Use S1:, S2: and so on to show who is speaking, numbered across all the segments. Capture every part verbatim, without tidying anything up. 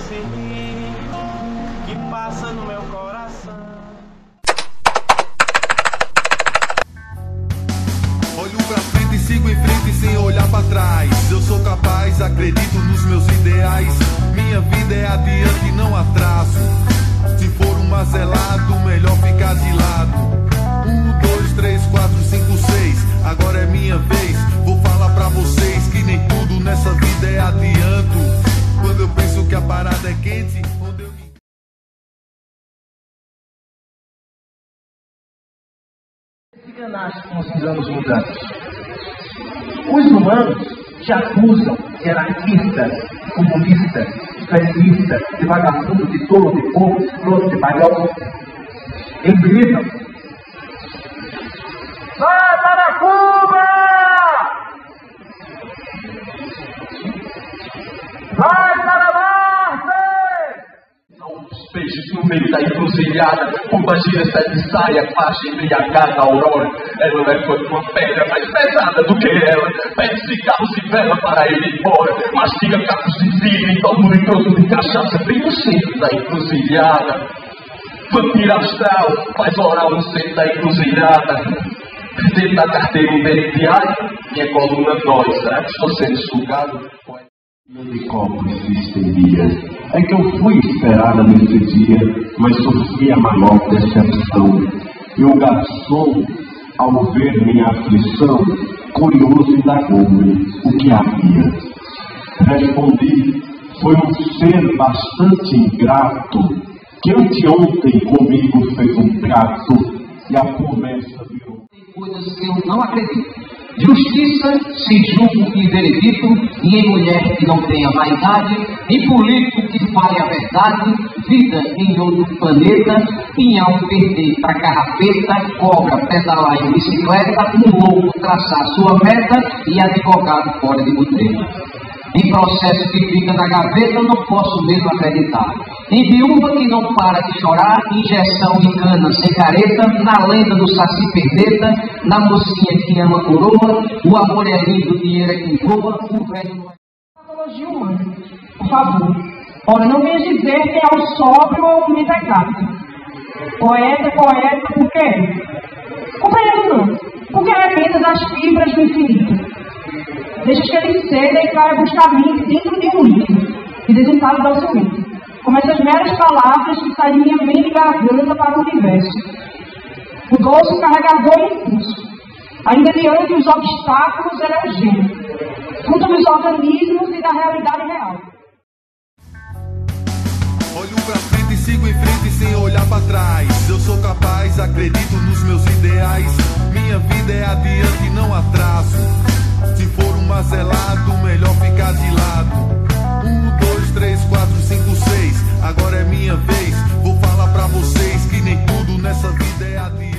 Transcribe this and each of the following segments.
S1: sentir que passa no meu coração.
S2: Olho pra frente e sigo em frente sem olhar pra trás. Eu sou capaz, acredito nos meus ideais. Minha vida é adiante e não atraso. Se for um mazelado, melhor ficar de lado. Um, dois, três, quatro, cinco, seis. Agora é minha vez. Vou falar pra vocês que nem tudo nessa vida é adianto. Quando eu penso que a parada é quente, onde eu...
S3: Nasce com os anos mudantes. Os humanos te acusam de anarquista, comunista, feminista, de vagabundo, de tolo, de povo, de flor, de palhoça. Eles gritam: vai para Cuba! Vai para Marte! Os peixes no meio da encruzilhada, uma gira sete saia, faixa embriagada, aurora. Ela levanta uma pedra mais pesada do que ela, pede cigarros e vela para ele ir embora, mastiga cacos de vidro e toma um litroso de cachaça bem no centro da encruzilhada. Vampiro astral, faz oral no centro da encruzilhada. Dentro da carteira um beneficiário, minha coluna dói, será que estou sendo sugado? Não me cobro de histeria. É que eu fui esperada nesse dia, mas sofri a maior decepção. E o garçom, ao ver minha aflição, curioso indagou-me o que havia. Respondi: foi um ser bastante ingrato, que anteontem comigo fez um trato, e a promessa virou. Tem coisas que eu não acredito. Justiça sem julgo e veredito, e em mulher que não tenha vaidade, em político que fale a verdade, vida em outro planeta, pinhão perder pra carrapeta, cobra pedalar em bicicleta, um louco traçar sua meta e advogado fora de boteco. Em processo que fica na gaveta, eu não posso mesmo acreditar. Em viúva que não para de chorar, injeção de cana sem careta, na lenda do saci perneta, na mocinha que ama coroa, o amor é lindo, o dinheiro é que voa, o velho não é...
S4: Patologia humana, por favor. Ora, não venha dizer que é o sóbrio ou o miserável. Poeta, poeta, por quê? Compreendo não, porque é apenas as fibras do infinito. Deixa que ele ceda e traga os caminhos dentro de um livro, e desenfado docilmente, como essas meras palavras que saem minha mente e garganta para o universo. O doce carregador e impulso, ainda diante dos obstáculos, ele é o gênio, fruto dos organismos e da realidade real.
S2: Olho pra frente e sigo em frente sem olhar pra trás. Eu sou capaz, acredito nos meus ideais. Minha vida é adiante e não atraso. Se for um mazelado, melhor ficar de lado. Um, dois, três, quatro, cinco, seis. Agora é minha vez. Vou falar pra vocês que nem tudo nessa vida é adianto.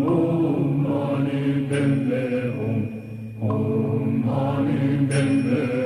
S5: Om Mani Padme Hum.